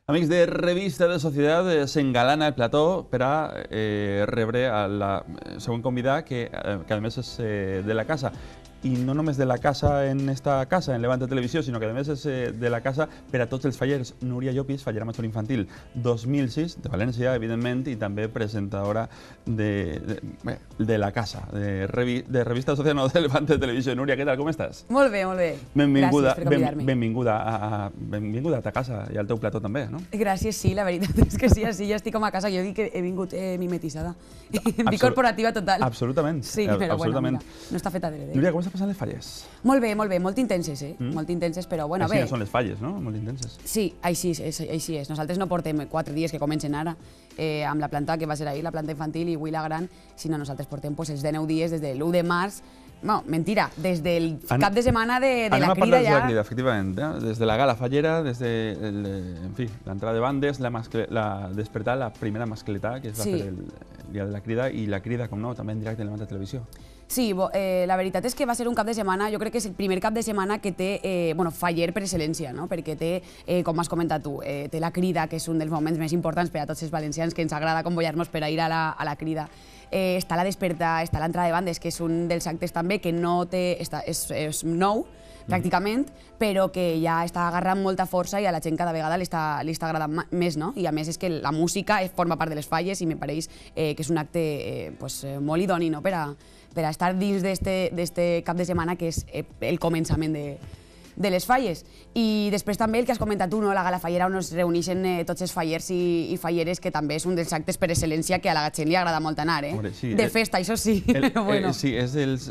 Amics de Revista de Societat, s'engalana el plató per a rebre la següent convidat, que a més és de la casa. I no només de la casa en esta casa, en Levante Televisió, sinó que a més és de la casa per a tots els fallers. Núria Llopis, fallera major infantil 2006, de València, evidentment, i també presentadora de la casa, de Revista de Societat, no, de Levante Televisió. Núria, què tal, com estàs? Molt bé, molt bé. Benvinguda, Gràcies per convidar-me. benvinguda a ta casa i al teu plató també, no? Gràcies, sí, la veritat és que sí, així ja estic com a casa. Jo dic que he vingut mimetitzada. Dic corporativa total. Absolutament. Sí, però bueno, mira, no està feta de Núria, com està passant les falles? Molt bé, molt intenses, molt intenses, però bueno, bé. Així són les falles, no? Molt intenses. Sí, així és. Nosaltres no portem 4 dies que comencen ara amb la planta que va ser ahir, la planta infantil i avui la gran, sinó nosaltres portem els 19 dies des de l'1 de març. No, mentira, des del cap de setmana de la crida ja... Anem a parlar de la crida, efectivament. Des de la gala fallera, des de, en fi, l'entrada de bandes, despertar la primera mascletà que es va fer el dia de la crida, i la crida, com no, també en directe en Levante Televisió. Sí, la veritat és que va ser un cap de setmana, jo crec que és el primer cap de setmana que té, faller per excel·lència, no? Perquè té, com has comentat tu, té la crida, que és un dels moments més importants per a tots els valencians, que ens agrada convoyar-nos per a ir a la crida. Està la desperta, està l'entrada de bandes, que és un dels actes també que no té, és nou, pràcticament, però que ja està agarrant molta força i a la gent cada vegada li està agradant més, no? I a més és que la música forma part de les falles i me pareix que és un acte molt idoni, no? Per a estar dins d'este cap de setmana, que és el començament de les falles. I després també el que has comentat tu, la gala fallera, on es reuneixen tots els fallers i falleres, que també és un dels actes per excel·lència que a la gent li agrada molt anar, de festa, això sí. Sí, és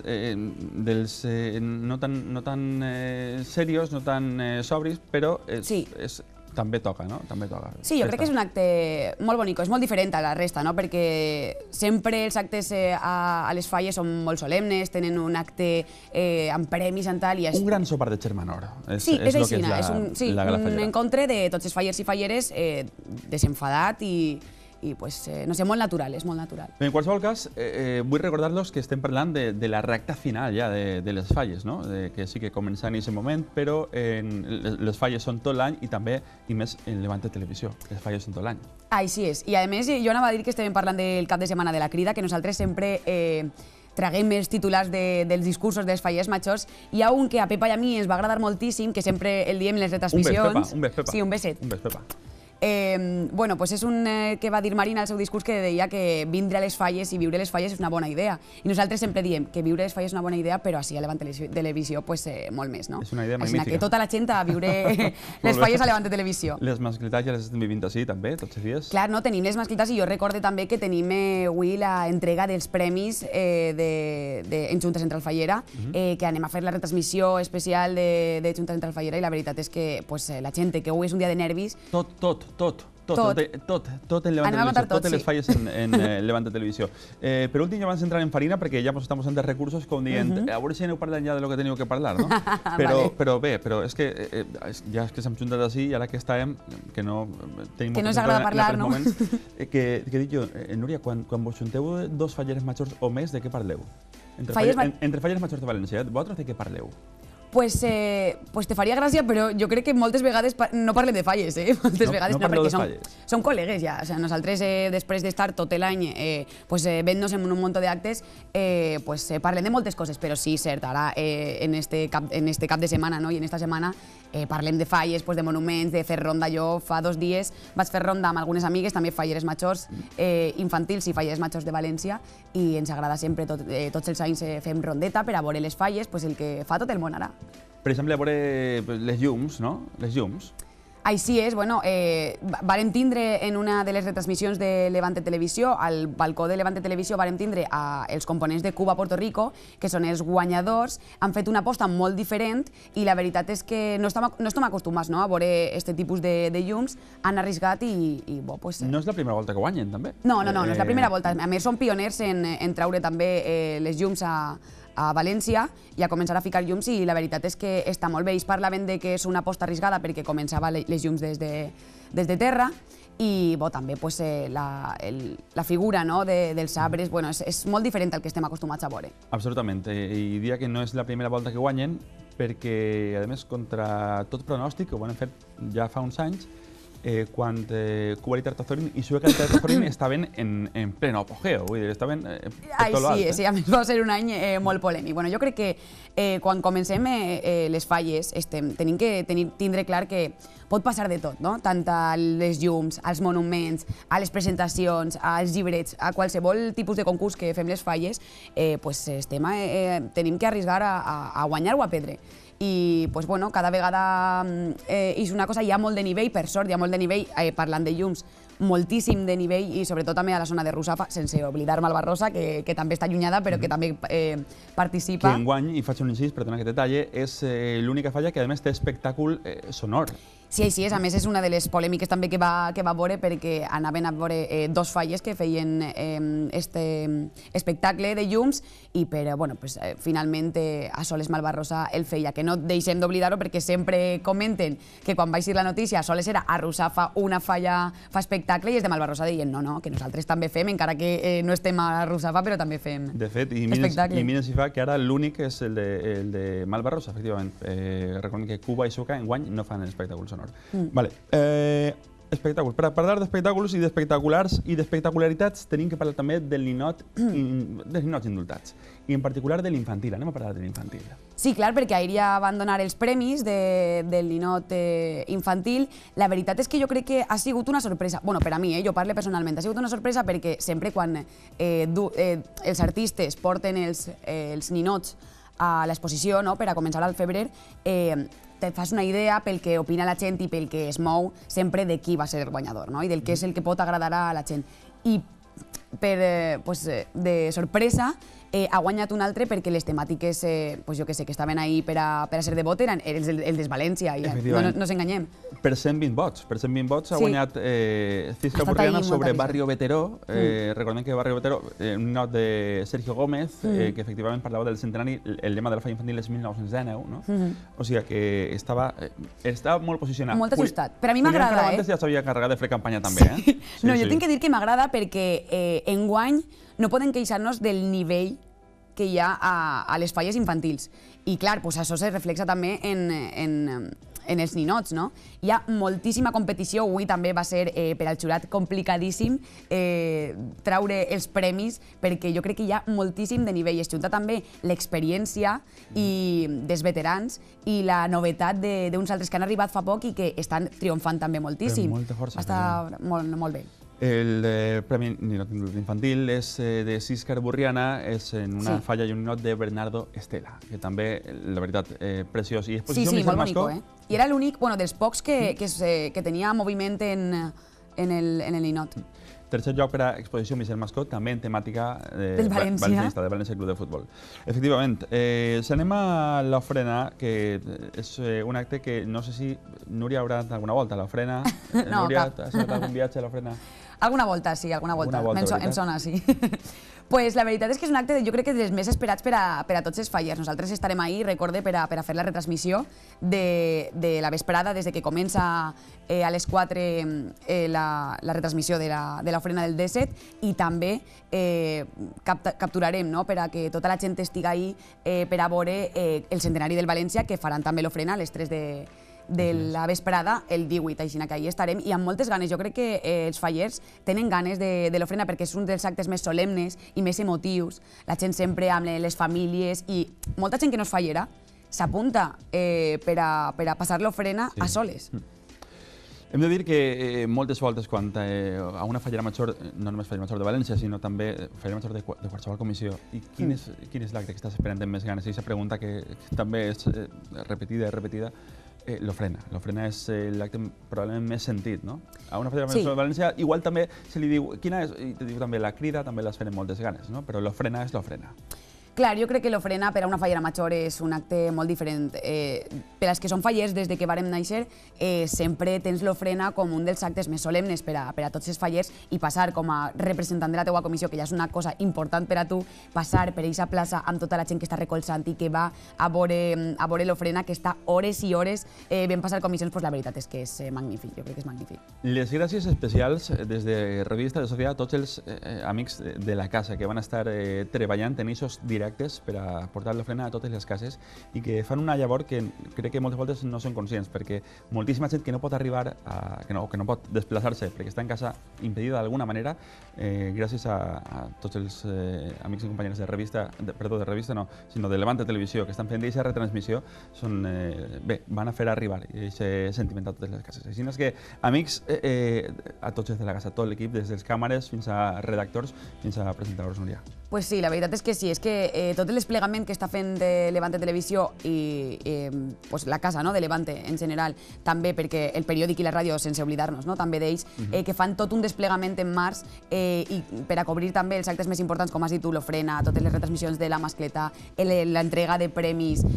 dels no tan serios, no tan sobris, però també toca, no? També toca. Sí, jo crec que és un acte molt bonic, és molt diferent a la resta, no? Perquè sempre els actes a les falles són molt solemnes, tenen un acte amb premis i tal. Un gran sopar de germanor. Sí, és així, és un encontre de tots els fallers i falleres desenfadat i no sé, molt natural, és molt natural. En qualsevol cas, vull recordar-los que estem parlant de la recta final ja de les falles, no? Que sí que comença en aquest moment, però les falles són tot l'any i també, i més, en Levante Televisió, les falles són tot l'any. Així és, i a més jo anava a dir que estem parlant del cap de setmana de la crida, que nosaltres sempre traguem els titulars dels discursos dels fallers majors. Hi ha un que a Pepa i a mi ens va agradar moltíssim, que sempre el diem en les retransmissions. Un bes, Pepa. Sí, un beset. Un bes, Pepa. Bueno, pues és un que va dir Marina al seu discurs, que deia que vindre a les falles i viure les falles és una bona idea. I nosaltres sempre diem que viure les falles és una bona idea, però així a Levante Televisió molt més, no? És una idea magnífica. Així que tota la gent a viure les falles a Levante Televisió. Les mascletats ja les estem vivint així també, tots els dies? Clar, no, tenim les mascletats i jo recorde també que tenim avui l'entrega dels premis en Junta Central Fallera, que anem a fer la retransmissió especial de Junta Central Fallera, i la veritat és que la gent que avui és un dia de nervis... Tot en Levante Televisió, totes les falles en Levante Televisió. Per últim, ja vam entrar en farina, perquè ja ens estem posant de recursos, com dient, a veure si aneu parlant ja de lo que teniu que parlar, no? Però bé, és que ja és que s'hem juntat així, i ara que estàvem, que no tenim que no ens agrada parlar, no? Que dic jo, Núria, quan vos junteu dos falleres majors o més, de què parleu? Entre falleres majors de València, vosaltres de què parleu? Pues te faria gràcia, però jo crec que moltes vegades no parlem de falles, moltes vegades no, perquè som col·legues ja. Nosaltres, després d'estar tot l'any vent-nos en un munt d'actes, parlem de moltes coses, però sí, cert, ara en este cap de setmana i en esta setmana parlem de falles, de monuments, de fer ronda. Jo fa 2 dies vaig fer ronda amb algunes amigues, també falleres majors infantils i falleres majors de València, i ens agrada sempre, tots els anys fem rondeta per a veure les falles, el que fa tot el món ara. Per exemple, a veure les llums, no? Les llums. Així és, vàrem tindre en una de les retransmissions de Levante Televisió, al balcó de Levante Televisió vàrem tindre els components de Cuba-Puerto Rico, que són els guanyadors. Han fet una aposta molt diferent i la veritat és que no estem acostumats a veure aquest tipus de llums. Han arriscat i... No és la primera volta que guanyen, també? No és la primera volta. A més, són pioners en treure també les llums a València i a començar a ficar llums, i la veritat és que està molt bé. Ells parlaven que és una aposta arriscada perquè començava les llums des de terra, i també la figura dels arbres és molt diferent al que estem acostumats a veure. Absolutament, i diria que no és la primera volta que guanyen, perquè, a més, contra tot pronòstic, que ho van fer ja fa uns anys, quan Cuba i Tertazorin i Sueca i Tertazorin estaven en pleno apogeo, vull dir, estaven per tot l'alt. Sí, a més va ser un any molt polèmic. Bueno, jo crec que quan comencem les falles tenim que tindre clar que pot passar de tot, no? Tant a les llums, als monuments, a les presentacions, als llibrets, a qualsevol tipus de concurs que fem les falles, tenim que arriesgar a guanyar o a perdre. I bueno, cada vegada és una cosa, hi ha molt de nivell, per sort, hi ha molt de nivell, parlant de llums, moltíssim de nivell i sobretot també a la zona de Russafa, sense oblidar Malvarrosa, que també està allunyada però que també participa. Que enguany, i faig un incís, perdona que te talle, és l'única falla que a més té espectacle sonor. Sí, així és. A més, és una de les polèmiques també que va veure perquè anaven a veure dos falles que feien este espectacle de llums i finalment a Soles Malvarrosa el feia, que no deixem d'oblidar-ho perquè sempre comenten que quan va eixir la notícia Soles era a Russafa una falla fa espectacle i els de Malvarrosa deien no, que nosaltres també fem, encara que no estem a Russafa però també fem espectacle. De fet, i mira si fa que ara l'únic és el de Malvarrosa, efectivament. Recordem que Cuba i Sueca enguany no fan espectacles sonor. Vale. Espectacles. Per parlar d'espectacles i d'espectaculars i d'espectacularitats tenim que parlar també dels ninots indultats i en particular de l'infantil. Anem a parlar de l'infantil. Sí, clar, perquè ahir ja van donar els premis del ninot infantil. La veritat és que jo crec que ha sigut una sorpresa. Bueno, per a mi, jo parlo personalment, ha sigut una sorpresa perquè sempre quan els artistes porten els ninots a l'exposició, per a començar al febrer, te fas una idea pel que opina la gent i pel que es mou sempre de qui va ser el guanyador i del que és el que pot agradar a la gent. I de sorpresa ha guanyat un altre perquè les temàtiques, jo que sé, que estaven ahí per a ser de vot eren el de València, no ens enganyem. Per 120 vots ha guanyat Cisca Burriana sobre Barrio Veteró. Recordem que Barrio Veteró, un ninot de Sergio Gómez, que efectivament parlava del centenari, el lema de la falla infantil és 1919, o sigui que estava molt posicionat. Molt ajustat. Per a mi m'agrada, Antes ja s'havia carregat de fer campanya també, No, jo tinc que dir que m'agrada perquè enguany no podem queixar-nos del nivell que hi ha a les falles infantils. I clar, això se reflexa també en els ninots, no? Hi ha moltíssima competició, avui també va ser per al jurat complicadíssim traure els premis perquè jo crec que hi ha moltíssim de nivell. Es junta també l'experiència dels veterans i la novetat d'uns altres que han arribat fa poc i que estan triomfant també moltíssim. Molta força. Està molt bé. El Premi Ninot Infantil és de Ciscar Burriana, és en una falla i un ninot de Bernardo Estela, que també, la veritat, preciós. I exposició molt bonic, I era l'únic, dels pocs que tenia moviment en el ninot. Tercer lloc per a exposició Michel Mascó, també en temàtica del València Club de Futbol. Efectivament, si anem a l'ofrena, que és un acte que no sé si Núria haurà anat alguna volta a l'ofrena. No, Núria, has fet algun viatge a l'ofrena? Alguna volta, sí, alguna volta. Em sona, sí. Pues la veritat és que és un acte, jo crec que dels més esperats per a tots els fallers. Nosaltres estarem ahir, recorde, per a fer la retransmissió de la vesprada, des que comença a les 4 la retransmissió de l'ofrena del D7 i també capturarem per a que tota la gent estigui ahí per a veure el centenari del València, que faran també l'ofrena a les 3 de la vesprada el 18, així que ahí estarem i amb moltes ganes. Jo crec que els fallers tenen ganes de l'ofrena perquè és un dels actes més solemnes i més emotius. La gent sempre amb les famílies i molta gent que no és fallera s'apunta per a passar l'ofrena a Soles. Hem de dir que moltes voltes quan a una fallera major, no només fallera major de València, sinó també fallera major de qualsevol comissió, i quin és l'acte que estàs esperant amb més ganes? I aquesta pregunta que també és repetida i repetida, l'ofrena. L'ofrena és l'acte probablement més sentit, no? A una fallera major de València igual també se li diu, quina és? I te diu també la crida, també les fem moltes ganes, no? Però l'ofrena és l'ofrena. Clar, jo crec que l'ofrena per a una fallera major és un acte molt diferent. Per als que són fallers, des que vàrem néixer, sempre tens l'ofrena com un dels actes més solemnes per a tots els fallers i passar com a representant de la teua comissió, que ja és una cosa important per a tu, passar per aquesta plaça amb tota la gent que està recolzant i que va a veure l'ofrena, que està hores i hores ben passar comissions, la veritat és que és magnífic, jo crec que és magnífic. Les gràcies especials des de Revista de Societat a tots els amics de la casa que van estar treballant en aquests directes directes per a portar l'ofrena a totes les cases i que fan una llavor que crec que moltes voltes no són conscients, perquè moltíssima gent que no pot arribar, que no pot desplaçar-se perquè està en casa impedida d'alguna manera, gràcies a tots els amics i companyeres de revista, perdó, de revista no, sinó de Levante Televisió, que estan fent aquesta retransmissió, van a fer arribar aquest sentiment a totes les cases. Així és que, amics, a tots des de la casa, tot l'equip, des dels càmeres fins a redactors, fins a presentadors, Núria. Pues sí, la veritat és que sí, és que tot el desplegament que està fent de Levante Televisió i la casa de Levante en general, també perquè el periòdic i la ràdio, sense oblidar-nos, també d'ells, que fan tot un desplegament en març i per a cobrir també els actes més importants, com has dit tu, l'ofrena, totes les retransmissions de la mascleta, l'entrega de premis,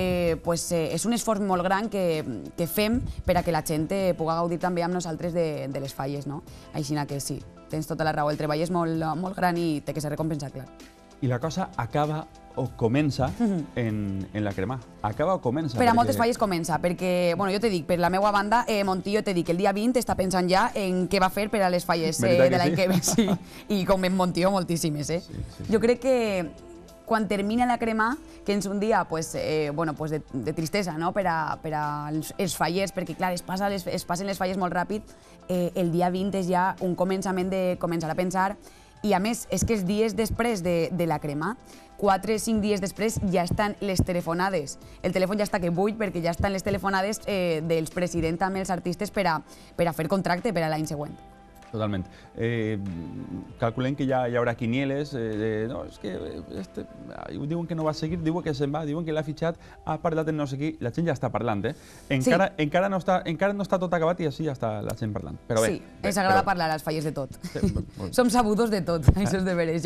és un esforç molt gran que fem per a que la gent pugui gaudir també amb nosaltres de les falles. Així que sí, tens tota la raó, el treball és molt gran i té que ser recompensat, clar. I la cosa acaba o comença en la cremà. Acaba o comença? Per a moltes falles comença, perquè, jo te dic, per la meva banda, Montillo, te dic, el dia 20 està pensant ja en què va fer per a les falles de l'any que ve. Sí. I com en Montillo, moltíssimes. Jo crec que quan termina la cremà, que és un dia de tristesa per als fallers, perquè clar, es passen les falles molt ràpid, el dia 20 és ja un començament de començar a pensar, i a més, és que els dies després de la cremà, 4 o 5 dies després ja estan les telefonades. El telèfon ja està que buit perquè ja estan les telefonades dels presidents amb els artistes per a fer contracte per a l'any següent. Totalment. Calculem que ja hi haurà quinieles, no, és que diuen que no va seguir, diuen que se'n va, diuen que l'ha fitxat, ha parlat en no sé qui, la gent ja està parlant, encara no està tot acabat i així ja està la gent parlant. Sí, ens agrada parlar als falles de tot. Som sabudors de tot, això és de veres.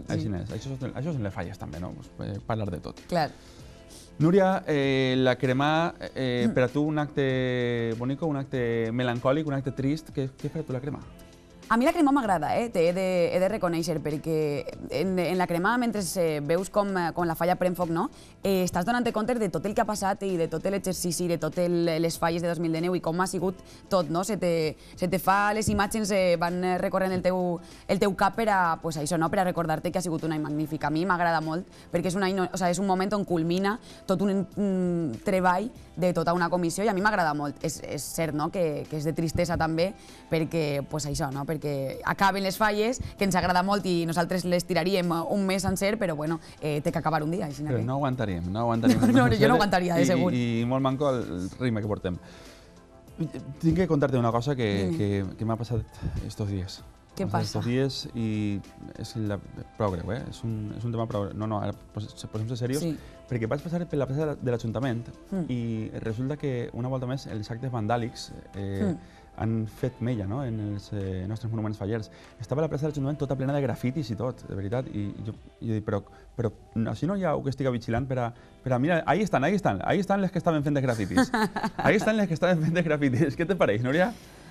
Això són les falles també, no? Parlar de tot. Clar. Núria, la cremà, per a tu un acte bonic, un acte melancòlic, un acte trist, què per a tu la cremà? A mi la cremà m'agrada, he de reconèixer, perquè en la cremà, mentre veus com la falla pren foc, estàs donant compte de tot el que ha passat i de tot l'exercici, de totes les falles de 2019 i com ha sigut tot, no? Se te fa, les imatges van recorrent el teu cap per a recordar-te que ha sigut un any magnífic. A mi m'agrada molt, perquè és un moment on culmina tot un treball de tota una comissió i a mi m'agrada molt. És cert que és de tristesa també, perquè perquè acaben les falles, que ens agrada molt i nosaltres les tiraríem un mes sencer, però bueno, té que acabar un dia. Però no aguantaríem. No, jo no aguantaria, de segur. I molt manco el ritme que portem. Tinc que contar-te una cosa que m'ha passat estos dies. Què passa? Estos dies i és prou greu, és un tema prou greu. No, ara posem-se serios, perquè vaig passar per la plaça de l'Ajuntament i resulta que una volta més els actes vandàlics han fet mella en els nostres monuments fallers. Estava la plaça de l'Ajuntament tota plena de grafitis i tot, de veritat. I jo dic, però així no hi ha algú que estigui vigilant per a mira, ahí estan les que estaven fent de grafitis. Ahí estan les que estaven fent de grafitis. Què te pareix, Núria?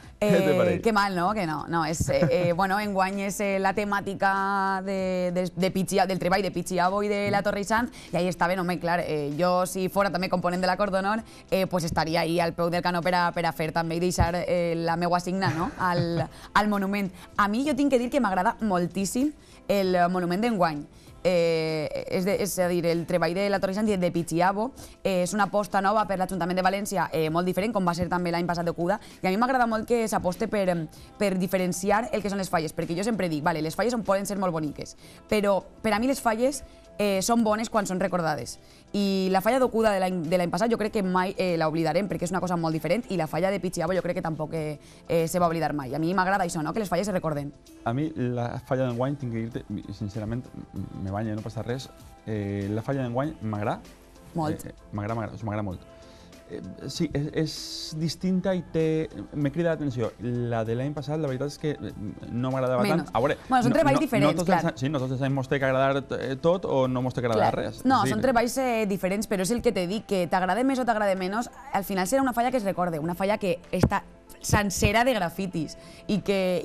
Que mal, no? Que no. Enguany és la temàtica del treball de Pichiabo i de la Torre Sant, i ahí estaven, home, clar, jo si fora també component de la Cor d'Honor, estaria ahí al peu del canó per a fer també i deixar la meua signa al monument. A mi jo tinc que dir que m'agrada moltíssim el monument d'enguany. És a dir, el treball de la Torre Sant de Pichiabo és una aposta nova per l'Ajuntament de València, molt diferent, com va ser també l'any passat de Cuda, i a mi m'agrada molt que s'aposte per diferenciar el que són les falles, perquè jo sempre dic, les falles poden ser molt boniques, però per a mi les falles són bones quan són recordades. I la falla d'Ocuda de l'any passat jo crec que mai l'oblidarem perquè és una cosa molt diferent, i la falla de Pichiabo jo crec que tampoc se va oblidar mai. A mi m'agrada això, que les falles es recorden. A mi la falla d'enguany, tinc que dir-te, sincerament, me banya, no passa res, la falla d'enguany m'agrada. Molt. M'agrada molt. Sí, és distinta i me crida l'atenció. La de l'any passat, la veritat és que no m'agradava tant. Són treballs diferents, clar. Sí, no tots els anys mos té que agradar tot o no mos té que agradar res. No, són treballs diferents, però és el que te dic, que t'agrada més o t'agrada menys, al final serà una falla que es recorde, una falla que està sencera de grafitis i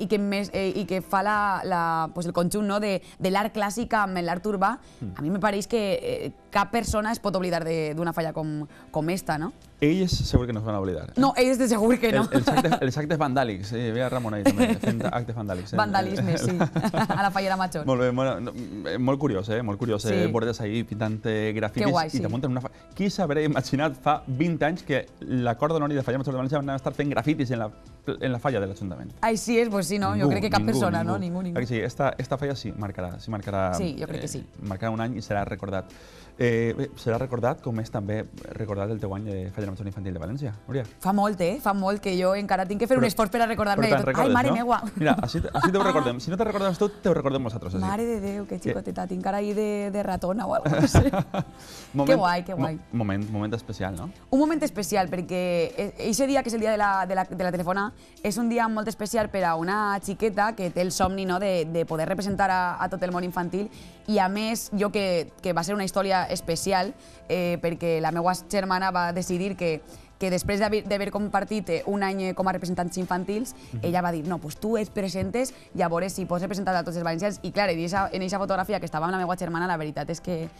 que fa el conjunt de l'art clàssic amb l'art urbà. A mi me pareix que cap persona es pot oblidar d'una falla com esta, no? Ells segur que no es van oblidar. No, ells de segur que no. Els actes vandàlics, veia Ramon ahí també, fent actes vandàlics. Vandalisme, sí, a la Fallera Major. Molt bé, molt curiós, bordes ahí pintant grafitis i damunt en una falla. Qui s'hauria imaginat fa 20 anys que la Cort d'Honor i de Falla Major de València van estar fent grafitis en la falla de l'Ajuntament? Així és, doncs sí, no? Jo crec que cap persona, no? Ningú. Sí, esta falla sí, marcarà. Sí, jo crec que sí. Marcarà un any i serà recordat. Serà recordat com és també recordat el teu any de Falla Major Infantil de València, Núria. Fa molt que jo encara tinc que fer un esforç per a recordar-me de tot. Ai, mare meua! Mira, així t'ho recordem. Si no te recordes tu, t'ho recordem nosaltres. Mare de Déu, que xicoteta, tinc cara ahí de ratona o alguna cosa. Que guai, que guai. Moment especial, no? Un moment especial, perquè aquest dia, que és el dia de la telefona, és un dia molt especial per a una xiqueta que té el somni de poder representar a tot el món infantil i, a més, jo que va ser una història especial perquè la meva germana va decidir que després d'haver compartit un any com a representants infantils, ella va dir, no, doncs tu et presentes i a veure si pots representar a tots els valencians. I clar, en aquesta fotografia que estava amb la meva germana, la veritat és que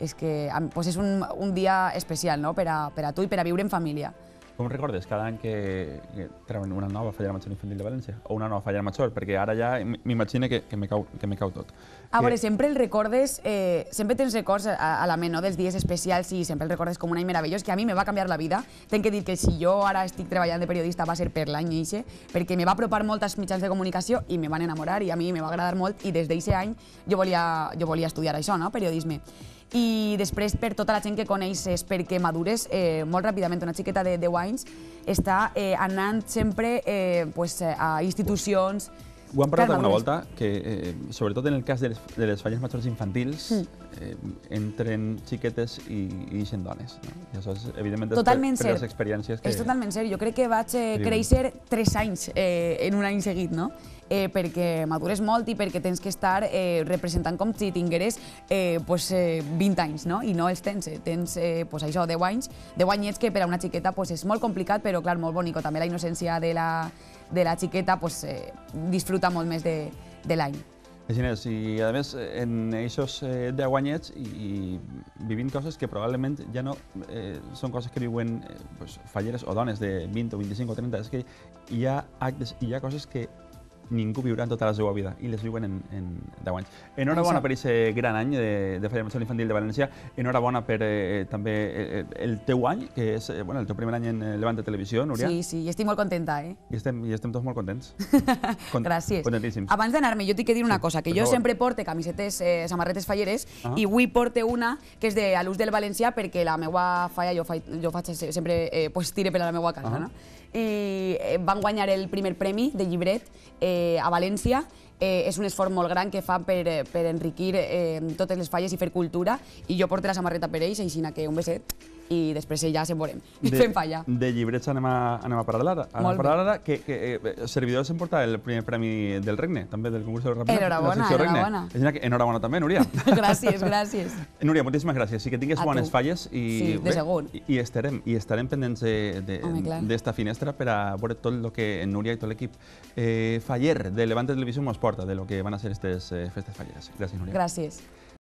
és un dia especial per a tu i per a viure en família. Com recordes cada any que treuen una nova Fallera Major Infantil de València? O una nova Fallera Major? Perquè ara ja m'imagino que me cau tot. A veure, sempre el recordes, sempre tens records a la ment dels dies especials i sempre el recordes com un any meravellós, que a mi me va canviar la vida. Tenc que dir que si jo ara estic treballant de periodista va ser per l'any eixe, perquè me va apropar molt als mitjans de comunicació i me van enamorar i a mi me va agradar molt i des d'aquest any jo volia estudiar això, no? Periodisme. I després, per tota la gent que coneixes, perquè madures molt ràpidament. Una xiqueta de 10 anys està anant sempre a institucions. Ho hem parlat alguna volta, que sobretot en el cas de les falles majors infantils entren xiquetes i ixen dones. I això és, evidentment, per les experiències que... És totalment cert. Jo crec que vaig créixer 3 anys en un any seguit, no? Perquè madures molt i perquè tens que estar representant com si tingueres 20 anys, no? I no els tens. Tens això, 10 anys. 10 anyets que per a una xiqueta és molt complicat, però clar, molt bonic. També la innocència de la xiqueta disfruta molt més de l'any. Així és, i a més, en aquests 10 anyets i vivint coses que probablement ja no són coses que viuen falleres o dones de 20 o 25 o 30, és que hi ha actes i hi ha coses que ningú viurà en tota la seva vida i les viuen en 10 anys. Enhorabona per aquest gran any de Fallera Major Infantil de València, enhorabona per també el teu any, que és el teu primer any en Levante Televisió, Núria. Sí, i estic molt contenta, I estem tots molt contents. Gràcies. Contentíssims. Abans d'anar-me, jo tinc que dir una cosa, que jo sempre porte camisetes, samarretes falleres, i avui porte una que és de l'ús del valencià, perquè la meva falla jo faig sempre tire per a la meva casa, no? I van guanyar el primer premi de llibret a València. És un esforç molt gran que fan per enriquir totes les falles i fer cultura, i jo porto la samarreta per ells, així que un beset i després ja se'n veurem. Fem falla. De llibrets anem a parlar ara, que servidors s'han portat el primer premi del Regne, també del concurs de ràpid. Enhorabona. Enhorabona també, Núria. Gràcies. Núria, moltíssimes gràcies. I que tingues bones falles i estarem pendents d'esta finestra per a veure tot el que Núria i tot l'equip faller de Levante Televisió mos porta de lo que van a ser aquestes festes falleres. Gràcies, Núria. Gràcies.